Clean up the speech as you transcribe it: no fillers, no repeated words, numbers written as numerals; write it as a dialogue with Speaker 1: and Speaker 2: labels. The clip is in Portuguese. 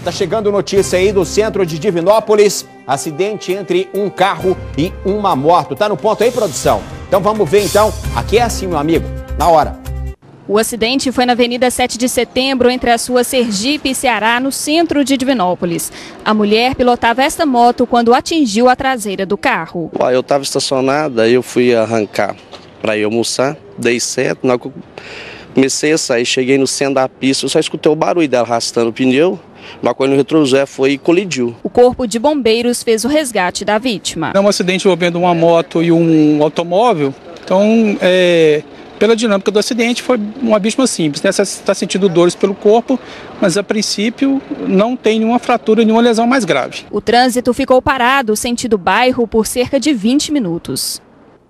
Speaker 1: Tá chegando notícia aí do centro de Divinópolis. Acidente entre um carro e uma moto. Tá no ponto aí, produção? Então vamos ver então. Aqui é assim, meu amigo, na hora.
Speaker 2: O acidente foi na Avenida 7 de Setembro, entre as ruas Sergipe e Ceará, no centro de Divinópolis. A mulher pilotava esta moto quando atingiu a traseira do carro.
Speaker 3: Eu estava estacionado, aí eu fui arrancar para ir almoçar, dei certo, na hora que eu comecei a sair, cheguei no centro da pista, eu só escutei o barulho dela arrastando o pneu, uma coisa no retrovisor foi e colidiu.
Speaker 2: O Corpo de Bombeiros fez o resgate da vítima.
Speaker 4: É um acidente envolvendo uma moto e um automóvel, então pela dinâmica do acidente foi uma vítima simples, né? Você está sentindo dores pelo corpo, mas a princípio não tem nenhuma fratura, nenhuma lesão mais grave.
Speaker 2: O trânsito ficou parado sentido bairro por cerca de 20 minutos.